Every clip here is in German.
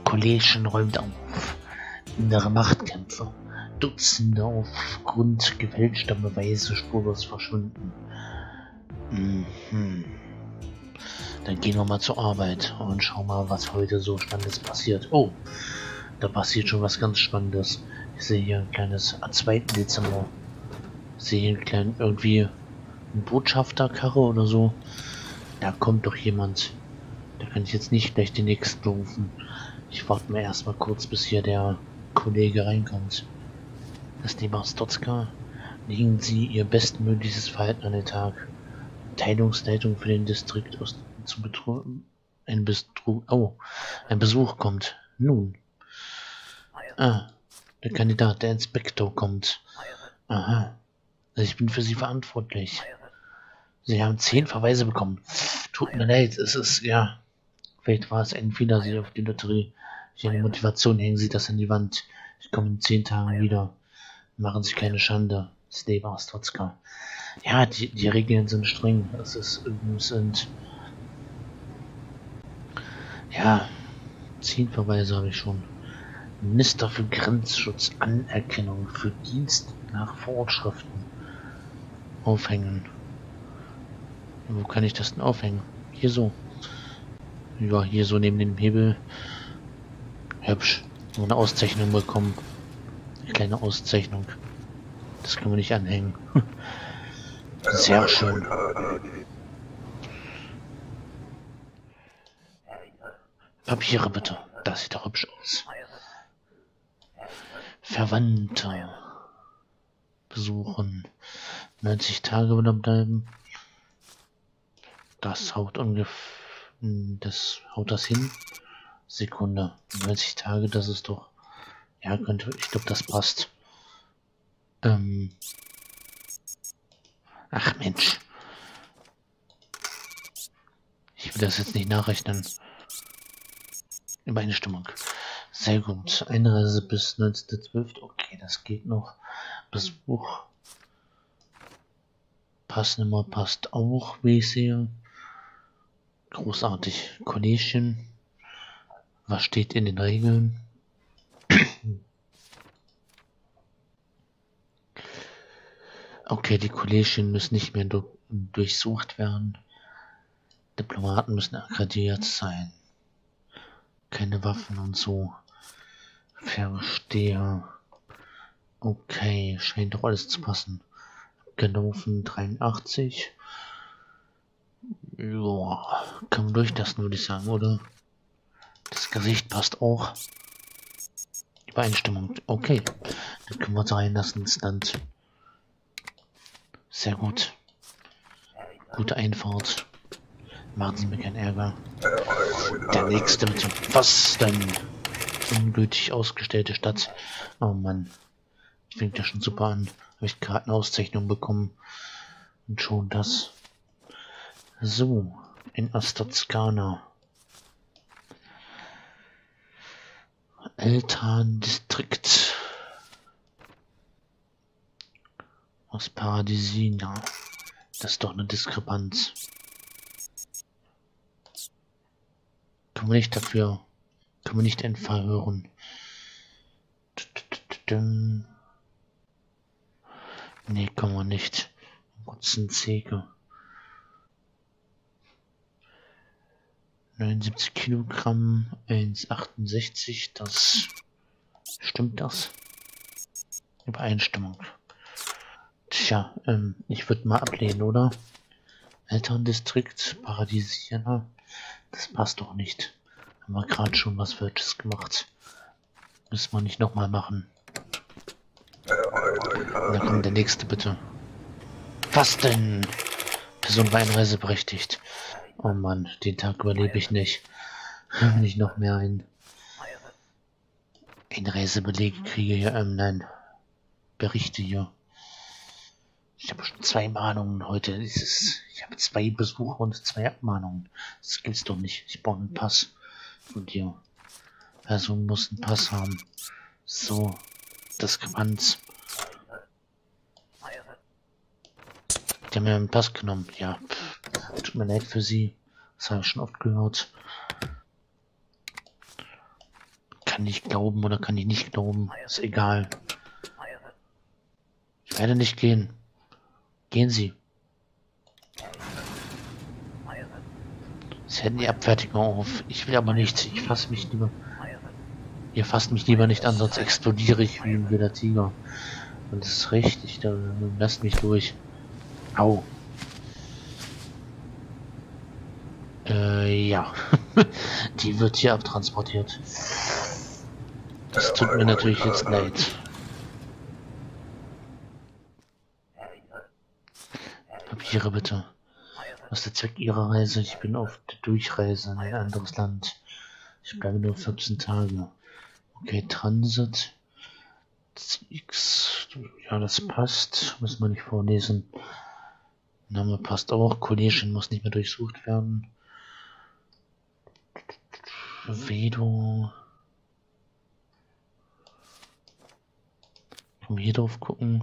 College räumt auf. Innere Machtkämpfe. Dutzende aufgrund gefälschter Beweise spurlos verschwunden. Dann gehen wir mal zur Arbeit und schauen mal, was heute so Spannendes passiert. Oh, da passiert schon was ganz Spannendes. Ich sehe hier ein kleines, am 2. Dezember. Ich sehe hier einen kleinen, irgendwie ein Botschafterkarre oder so. Da kommt doch jemand. Da kann ich jetzt nicht gleich den nächsten rufen. Ich warte mir erstmal kurz, bis hier der Kollege reinkommt. Das ist die Stotzka. Legen Sie Ihr bestmögliches Verhalten an den Tag. Teilungsleitung für den Distrikt zu betreuen. Ein Besuch kommt. Nun. Ah, der Kandidat, der Inspektor kommt. Aha. Ich bin für Sie verantwortlich. Sie haben 10 Verweise bekommen. Tut mir leid, es ist, ja. Vielleicht war es ein Fehler, Sie auf die Lotterie. Ich habe Motivation, hängen Sie das an die Wand. Ich komme in 10 Tagen wieder. Machen Sie keine Schande. Sleva Stotzka. Ja, die Regeln sind streng. Ja, 10 Verweise habe ich schon. Minister für Grenzschutz, Anerkennung für Dienst nach Vorschriften. Aufhängen. Wo kann ich das denn aufhängen? Hier so. Ja, hier so neben dem Hebel. Hübsch. Nur eine Auszeichnung bekommen. Eine kleine Auszeichnung. Das können wir nicht anhängen. Sehr schön. Papiere bitte. Das sieht doch hübsch aus. Verwandte. Besuchen. 90 Tage wieder bleiben. Das haut ungefähr. Das haut das hin. Sekunde. 90 Tage, das ist doch. Ja, könnte. Ich glaube, das passt. Ach Mensch. Ich will das jetzt nicht nachrechnen. Übereinstimmung. Sehr gut. Einreise bis 19.12. Okay, das geht noch. Besuch. Passnummer passt auch, wie ich sehe. Großartig. Kollegchen. Was steht in den Regeln? Okay, die Kollegien müssen nicht mehr durchsucht werden. Diplomaten müssen akkreditiert sein. Keine Waffen und so. Verstehe. Okay, scheint doch alles zu passen. Gelaufen 83. Ja, kann man durchlassen, würde ich sagen, oder? Das Gesicht passt auch. Übereinstimmung. Okay, dann können wir es reinlassen ins Land. Sehr gut. Gute Einfahrt. Machen Sie mir keinen Ärger. Der nächste bitte. Was denn? Ungültig ausgestellte Stadt. Oh Mann. Fängt ja schon super an. Habe ich gerade eine Auszeichnung bekommen. Und schon das. So. In Astazkana. Elterndistrikt. Aus Paradisina. Das ist doch eine Diskrepanz. Kann man nicht dafür. Kann man nicht entverhören. Nee, kann man nicht. Zege. 79 Kilogramm, 1,68, das stimmt das? Übereinstimmung. Tja, ich würde mal ablehnen, oder? Elterndistrikt, Paradisianer, das passt doch nicht. Haben wir gerade schon was Falsches gemacht. Müssen wir nicht nochmal machen. Da kommt der nächste, bitte. Was denn? Person war einreiseberechtigt. Oh Mann, den Tag überlebe ich nicht. Wenn ich noch mehr Einreisebeleg kriege hier, nein. Berichte hier. Ich habe schon 2 Mahnungen heute. Ich habe 2 Besuche und 2 Abmahnungen. Das gibt's doch nicht. Ich brauche einen Pass von dir. Person muss einen Pass haben. So, Diskrepanz. Die haben mir einen Pass genommen. Ja, tut mir leid für sie. Das habe ich schon oft gehört. kann ich glauben oder kann ich nicht glauben. Ist egal. Ich werde nicht gehen. Gehen Sie. Jetzt hätten die Abfertigung auf. Ich will aber nichts. Ich fasse mich lieber. Ihr fasst mich lieber nicht an, sonst explodiere ich wie ein wilder Tiger. Und das ist richtig. Dann lasst mich durch. Au. Ja. Die wird hier abtransportiert. Das tut mir natürlich jetzt leid. Papiere bitte. Was ist der Zweck Ihrer Reise? Ich bin auf der Durchreise in ein anderes Land. Ich bleibe nur 14 Tage. Okay, Transit. X. Ja, das passt. Müssen wir nicht vorlesen. Name passt auch. Kollegin muss nicht mehr durchsucht werden. Vedo. Können wir hier drauf gucken?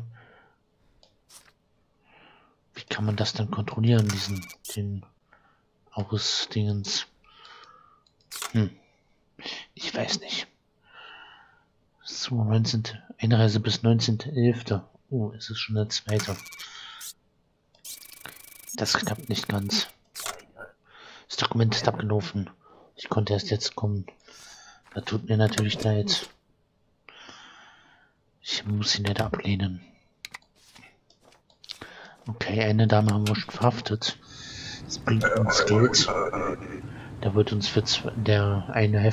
Wie kann man das dann kontrollieren, den Ausdingens? Ich weiß nicht. So, 19. Einreise bis 19.11. Oh, es ist schon der zweite. Das klappt nicht ganz. Das Dokument ist abgelaufen. Ich konnte erst jetzt kommen. Da tut mir natürlich leid. Ich muss ihn nicht ablehnen. Okay, eine Dame haben wir schon verhaftet. Das bringt uns Geld. Da wird uns für der eine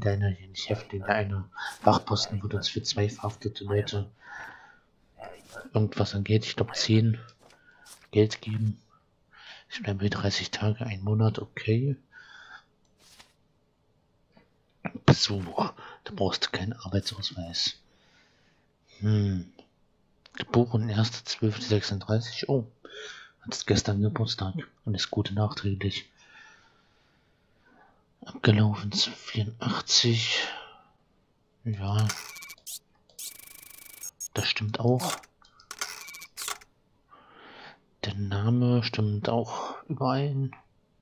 Wachposten wird uns für 2 verhaftete Leute irgendwas angeht. Ich glaube 10 Geld geben. Ich bleibe hier 30 Tage, 1 Monat, okay. So, da brauchst du keinen Arbeitsausweis. Geboren 1.12.36. Oh, hat gestern Geburtstag und ist gut nachträglich. Abgelaufen 84. Ja, das stimmt auch. Der Name stimmt auch überein.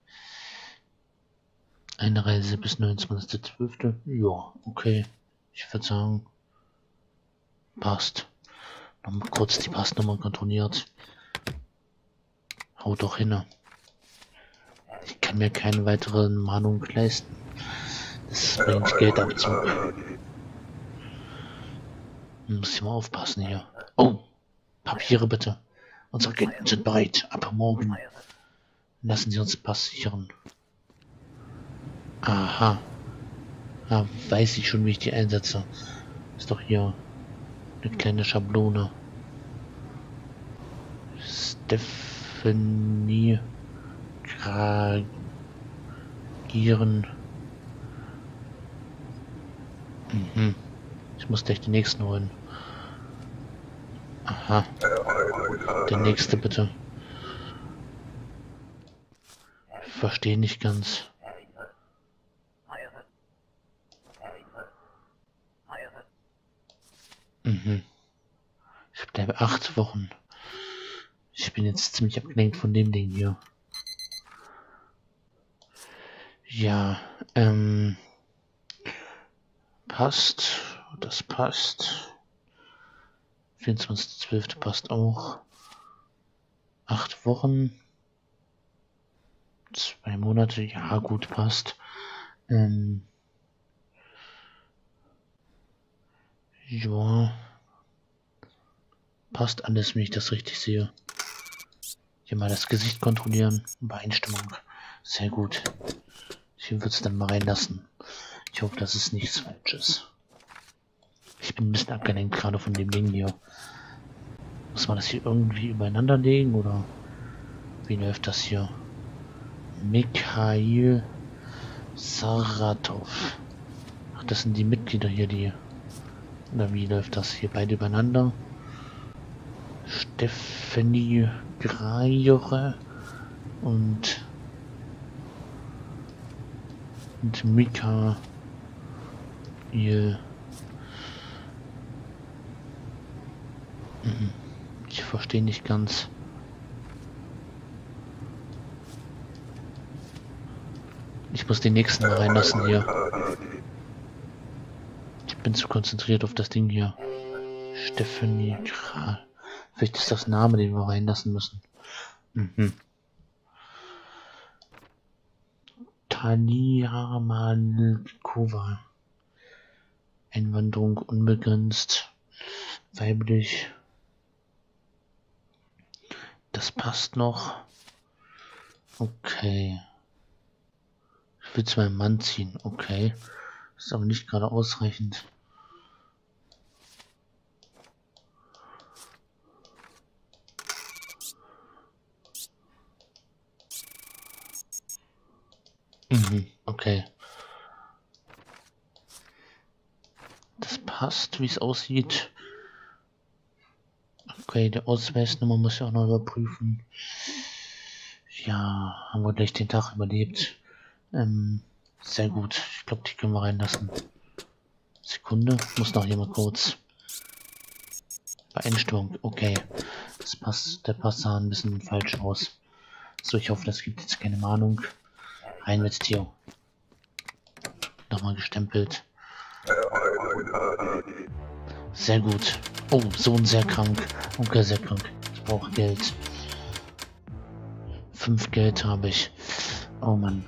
Eine Reise bis 29.12. Ja, okay. Ich würde sagen, passt. Nochmal kurz die Passnummer kontrolliert. Haut doch hin. Ich kann mir keine weiteren Mahnungen leisten. Das bringt Geldabzug. Muss ich mal aufpassen hier. Oh, Papiere bitte. Unsere Agenten sind bereit. Ab morgen. Lassen Sie uns Pass sichern. Aha. Ah, weiß ich schon, wie ich die einsetze. Ist doch hier eine kleine Schablone. Stephanie Kragieren. Ich muss gleich den nächsten holen. Aha. Der nächste bitte. Ich verstehe nicht ganz. Ich bleibe 8 Wochen. Ich bin jetzt ziemlich abgelenkt von dem Ding hier. Ja, passt. Das passt. 24.12. passt auch. 8 Wochen. 2 Monate. Ja, gut, passt. Ja. Passt alles, wenn ich das richtig sehe. Hier mal das Gesicht kontrollieren. Übereinstimmung. Sehr gut. Ich würde es dann mal reinlassen. Ich hoffe, dass es nichts Falsches. Ich bin ein bisschen abgelenkt gerade von dem Ding hier. Muss man das hier irgendwie übereinander legen oder wie läuft das hier? Mikhail Saratov. Ach, das sind die Mitglieder hier, die. Oder wie läuft das hier? Beide übereinander. Stephanie Grajore und Mikhail. Ich verstehe nicht ganz. Ich muss den nächsten mal reinlassen hier. Bin zu konzentriert auf das Ding hier. Stephanie Kral. Vielleicht ist das Name, den wir reinlassen müssen. Mhm. Talia Malkova. Einwanderung unbegrenzt. Weiblich. Das passt noch. Okay. Ich will zu meinem Mann ziehen. Okay. Ist aber nicht gerade ausreichend. Okay. Das passt, wie es aussieht. Okay, die Ausweisnummer muss ich auch noch überprüfen. Ja, haben wir gleich den Tag überlebt. Sehr gut. Ich glaube, die können wir reinlassen. Sekunde, muss noch jemand kurz. Beeinstimmung, okay. Das passt, der passt da ein bisschen falsch aus. So, ich hoffe, das gibt jetzt keine Mahnung. Rein mit Theo. Nochmal gestempelt. Sehr gut. Oh, Sohn sehr krank. Onkel sehr krank. Ich brauche Geld. 5 Geld habe ich. Oh Mann.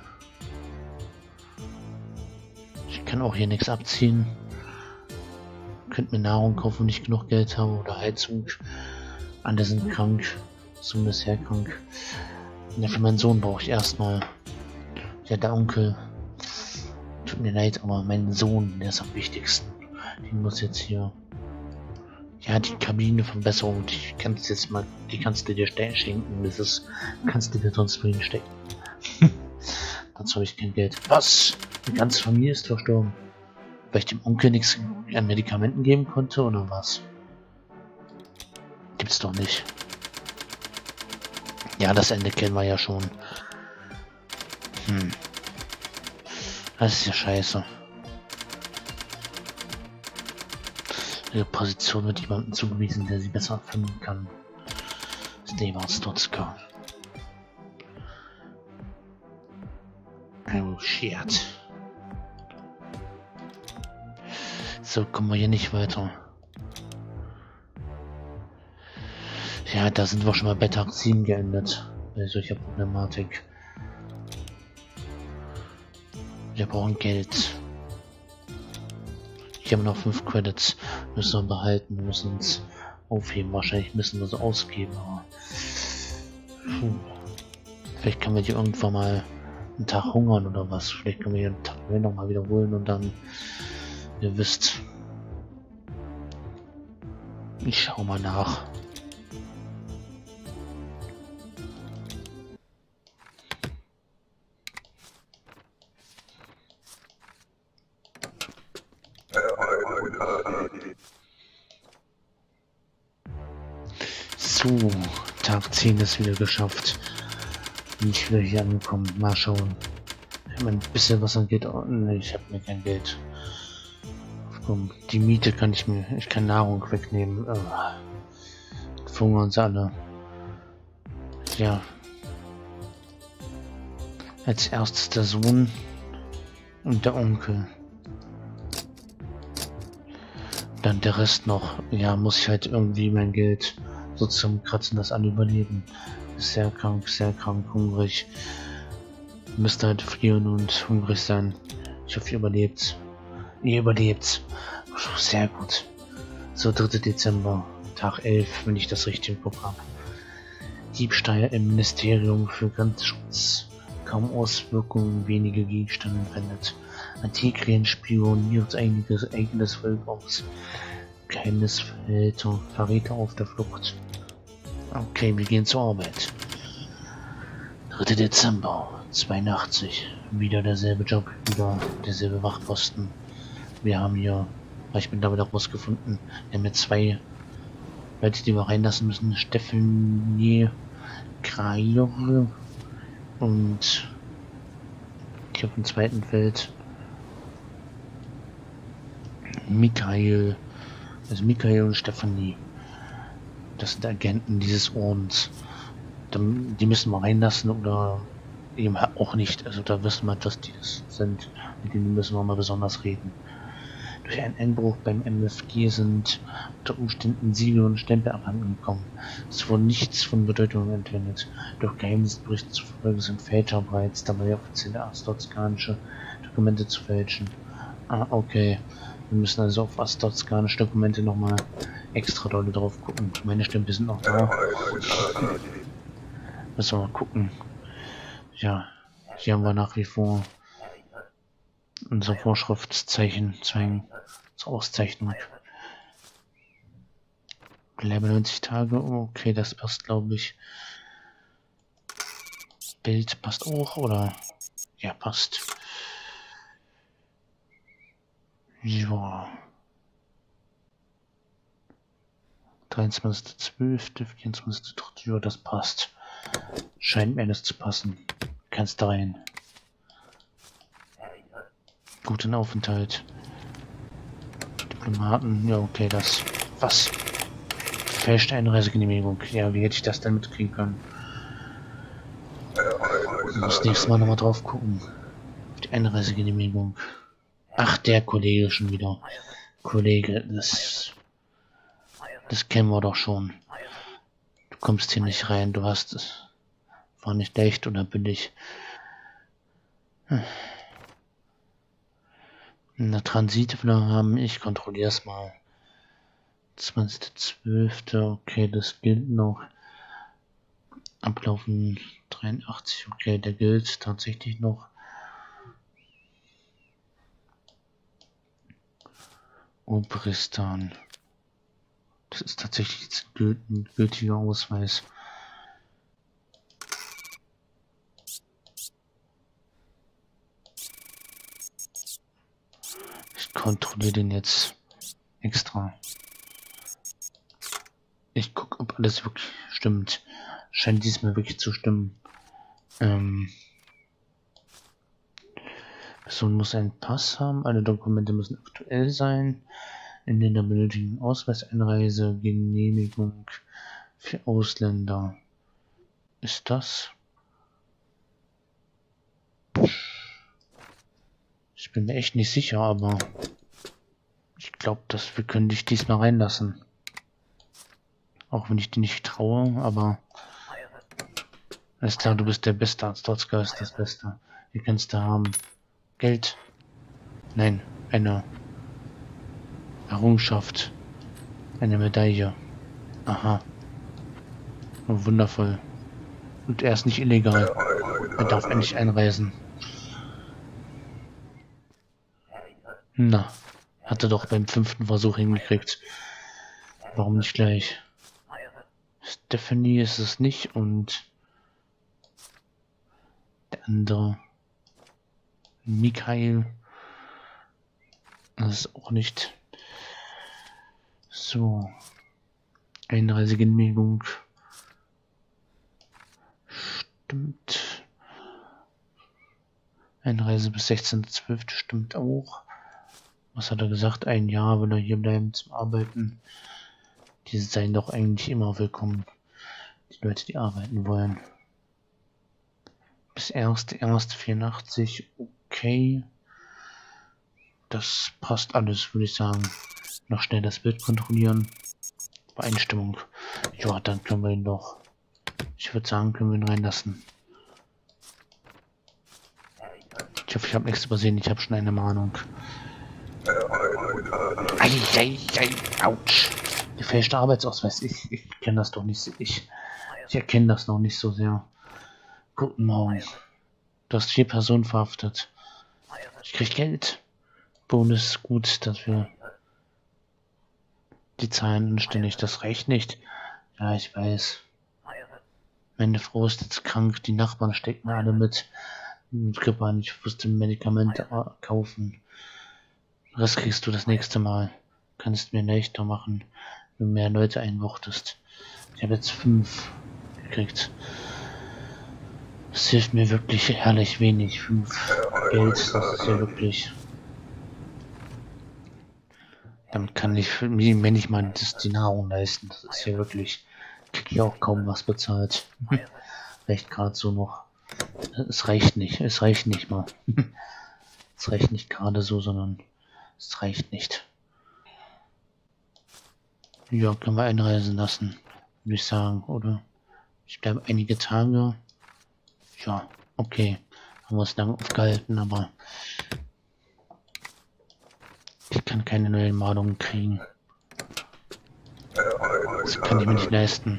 Ich kann auch hier nichts abziehen. Könnte mir Nahrung kaufen, wenn ich genug Geld habe. Oder Heizung. Alle sind krank. Sohn ist sehr krank. Ja, für meinen Sohn brauche ich erstmal. Ja, der Onkel. Tut mir leid, aber mein Sohn, der ist am wichtigsten. Den muss jetzt hier. Ja, die Kabinenverbesserung, die kannst du jetzt mal, die kannst du dir schenken. Das ist, kannst du dir sonst wohin stecken. Dazu habe ich kein Geld. Was? Die ganze Familie ist verstorben. Weil ich dem Onkel nichts an Medikamenten geben konnte oder was? Gibt's doch nicht. Ja, das Ende kennen wir ja schon. Das ist ja scheiße. Ihre Position wird jemandem zugewiesen, der sie besser finden kann. Steva Stotzka. Oh shit. So kommen wir hier nicht weiter. Ja, da sind wir schon mal bei Tag 7 geendet. Bei solcher Problematik. Wir brauchen Geld. Ich habe noch 5 Credits. Müssen wir behalten. Wir müssen uns aufheben. Wahrscheinlich müssen wir sie ausgeben. Aber vielleicht können wir die irgendwann mal einen Tag hungern oder was. Vielleicht können wir hier einen Tag noch mal wiederholen und dann, ihr wisst. Ich schau mal nach. So, Tag 10 ist wieder geschafft. Bin ich wieder hier angekommen. Mal schauen. Ich habe ein bisschen was an Geld. Oh, nee, ich habe mir kein Geld. Komm, die Miete kann ich kann Nahrung wegnehmen. Verhungern uns alle. Ja. Als erstes der Sohn und der Onkel. Dann der Rest noch. Ja, muss ich halt irgendwie mein Geld so zum Kratzen, das alle überleben. Ist sehr krank, hungrig. Müsste halt frieren und hungrig sein. Ich hoffe, ihr überlebt. Ihr überlebt. Sehr gut. So, 3. Dezember, Tag 11, wenn ich das richtig im Kopf habe. Diebstahl im Ministerium für Grenzschutz. Kaum Auswirkungen, wenige Gegenstände entwendet. Antikrien spioniert eigenes Volk aus. Geheimnisverräter, Verräter auf der Flucht. Okay, wir gehen zur Arbeit. 3. Dezember, 82. Wieder derselbe Job, wieder derselbe Wachposten. Wir haben hier, ich bin damit auch rausgefunden, wir haben hier 2 Leute, die wir reinlassen müssen. Stephanie Krajov und hier auf dem zweiten Feld Michael, also Michael und Stephanie. Das sind Agenten dieses Ordens. Die müssen wir reinlassen oder eben auch nicht. Also da wissen wir, dass die das sind. Mit denen müssen wir mal besonders reden. Durch einen Einbruch beim MFG sind unter Umständen Siegel und Stempel abhanden gekommen. Es wurde nichts von Bedeutung entwendet. Durch Geheimdienstberichte zufolge sind Fälscher bereits dabei, offizielle astoskanische Dokumente zu fälschen. Ah, okay. Wir müssen also auf astoskanische Dokumente nochmal extra dolle drauf gucken. Meine Stempel sind noch da. Müssen wir mal gucken. Ja, hier haben wir nach wie vor unser Vorschriftszeichen zur Auszeichnung. Bleibe 90 Tage, okay, das passt, glaube ich. Bild passt auch, oder? Ja, passt. Ja. 23.12., 24.3., ja, das passt. Scheint mir alles zu passen. Kannst da rein. Guten Aufenthalt. Diplomaten, ja okay, das. Was? Gefälschte Einreisegenehmigung. Ja, wie hätte ich das denn mitkriegen können? Ich muss nächstes Mal nochmal drauf gucken. Die Einreisegenehmigung. Ach, der Kollege schon wieder. Kollege, das kennen wir doch schon. Du kommst hier nicht rein, du hast es. War nicht echt oder billig. Na, Transit wieder haben, ich kontrolliere es mal. 20.12. Okay, das gilt noch. Ablaufen 83, okay, der gilt tatsächlich noch. Obristan. Das ist tatsächlich jetzt ein gültiger Ausweis. Ich kontrolliere den jetzt extra. Ich gucke, ob alles wirklich stimmt. Scheint diesmal wirklich zu stimmen. Person muss einen Pass haben, alle Dokumente müssen aktuell sein. In der benötigten Ausweiseinreise, Genehmigung für Ausländer. Ist das? Ich bin mir echt nicht sicher, aber ich glaube, dass wir können dich diesmal reinlassen. Auch wenn ich dir nicht traue, aber alles klar, du bist der beste Arzt, ist das Beste. Wie kannst du haben? Geld? Nein, eine Errungenschaft. Eine Medaille. Aha. Oh, wundervoll. Und er ist nicht illegal. Er darf endlich einreisen. Na, hat er doch beim 5. Versuch hingekriegt. Warum nicht gleich? Stephanie ist es nicht und der andere Michael das ist auch nicht. So, Einreisegenehmigung stimmt. Einreise bis 16.12. stimmt auch. Was hat er gesagt? Ein Jahr will er hier bleiben zum Arbeiten. Die seien doch eigentlich immer willkommen. Die Leute, die arbeiten wollen. Bis 1.1.84. Okay. Das passt alles, würde ich sagen. Noch schnell das Bild kontrollieren. Übereinstimmung. Ja, dann können wir ihn doch. Ich würde sagen, können wir ihn reinlassen. Ich hoffe, ich habe nichts übersehen. Ich habe schon eine Mahnung. Autsch. Gefälschter Arbeitsausweis. Ich kenne das doch nicht. Ich erkenne das noch nicht so sehr. Guten Morgen. Du hast 4 Personen verhaftet. Ich krieg Geld. Bonus gut, dass wir die Zahlen anständig. Das reicht nicht. Ja, ich weiß. Meine Frau ist jetzt krank. Die Nachbarn stecken alle mit Grippe an. Ich musste Medikamente kaufen. Das kriegst du das nächste Mal. Kannst mir leichter machen, wenn du mehr Leute einbuchtest. Ich habe jetzt 5 gekriegt. Das hilft mir wirklich herrlich wenig. 5 Geld, das ist ja wirklich. Damit kann ich für mich, wenn ich mal die Nahrung leisten. Das ist ja wirklich. Krieg ich auch kaum was bezahlt. Vielleicht gerade so noch. Es reicht nicht. Es reicht nicht mal. Es reicht nicht gerade so, sondern Es reicht nicht. Ja, können wir einreisen lassen, würde ich sagen, oder? Ich bleibe einige Tage. Ja, okay. Haben wir uns lange aufgehalten, aber ich kann keine neuen Mahnungen kriegen. Das kann ich mir nicht leisten.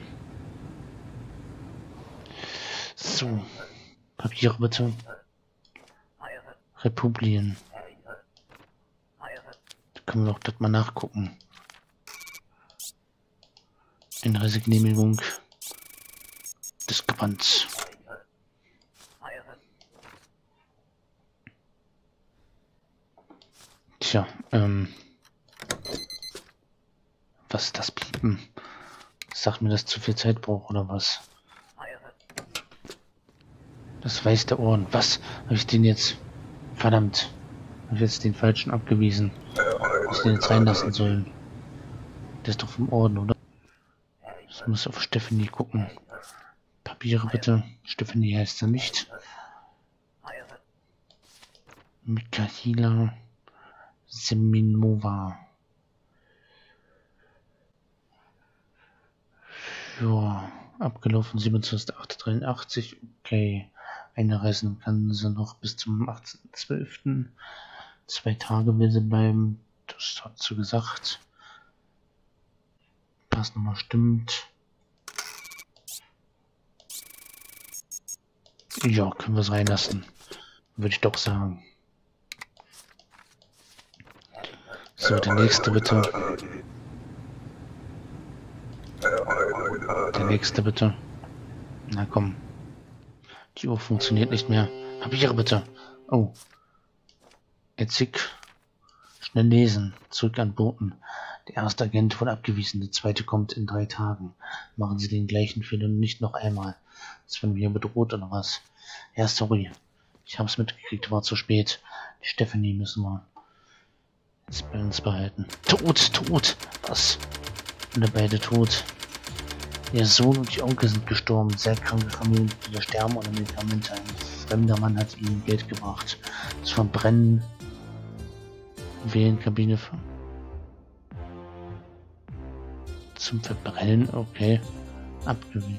So. Papiere bitte. Republien. Da können wir doch das mal nachgucken. Einreisegenehmigung. Diskrepanz. Tja, was ist das Piepen? Sagt mir, dass zu viel Zeit braucht oder was? Das weiß der Ohren. Was? Habe ich den jetzt? Verdammt. Habe ich jetzt den falschen abgewiesen? Muss den jetzt reinlassen sollen. Der ist doch vom Orden, oder? Ich muss auf Stephanie gucken. Papiere bitte. Stephanie heißt er nicht. Michaela Seminova. Ja, abgelaufen 27.08.83. Okay. Einreisen kann sie noch bis zum 18.12. 2 Tage will sie bleiben. Das hat sie gesagt. Passnummer stimmt. Ja, können wir es reinlassen. Würde ich doch sagen. So, der nächste bitte. Der nächste bitte. Na komm. Die Uhr funktioniert nicht mehr. Papiere bitte. Oh. Etzig. Schnell lesen. Zurück an Boten. Der erste Agent wurde abgewiesen. Der zweite kommt in 3 Tagen. Machen Sie den gleichen Fehler nicht noch einmal. Ist von mir bedroht oder was? Ja, sorry. Ich hab's mitgekriegt. War zu spät. Die Stephanie müssen wir jetzt bei uns behalten. Tot! Was? Und beide tot. Ihr Sohn und die Onkel sind gestorben. Sehr kranke Familienmitglieder sterben ohne Medikamente. Ein fremder Mann hat ihnen Geld gebracht. Das Verbrennen. Wählenkabine zum Verbrennen. Okay. Abgewiesen.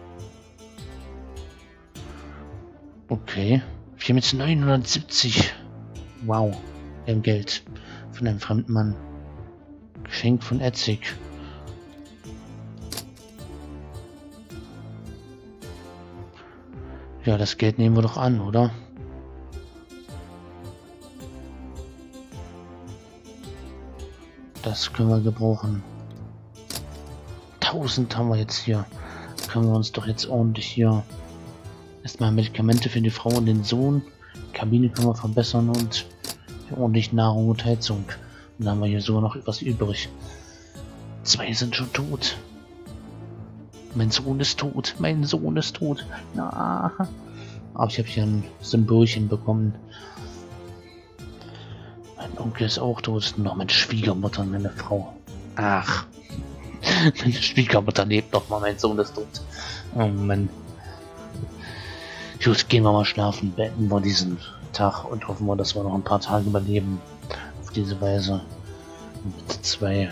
Okay. Wir haben jetzt 970. Wow. Im Geld. Von einem fremden Mann. Geschenk von Etzig. Ja, das Geld nehmen wir doch an, oder? Das können wir gebrauchen. 1000 haben wir jetzt hier. Können wir uns doch jetzt ordentlich hier erstmal Medikamente für die Frau und den Sohn. Kabine können wir verbessern und ordentlich Nahrung und Heizung. Und dann haben wir hier sogar noch etwas übrig. 2 sind schon tot. Mein Sohn ist tot. Mein Sohn ist tot. Na. Aber ich habe hier ein Symbolchen bekommen. Mein Onkel ist auch tot. Noch meine Schwiegermutter und meine Frau. Ach. Meine Schwiegermutter lebt noch mal. Mein Sohn ist tot. Oh Mann. Gut, gehen wir mal schlafen. Beenden wir diesen Tag und hoffen wir, dass wir noch ein paar Tage überleben. Auf diese Weise. Mit 2.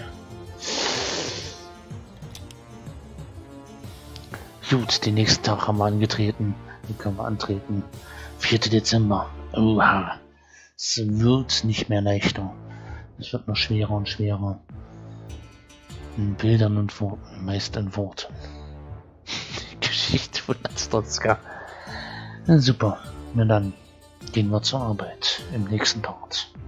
Gut, den nächsten Tag haben wir angetreten. Den können wir antreten. 4. Dezember. Oha. Es wird nicht mehr leichter. Es wird noch schwerer und schwerer. In Bildern und Worten, meist in Worten. Die Geschichte von Nastotzka. Super. Na dann gehen wir zur Arbeit im nächsten Part.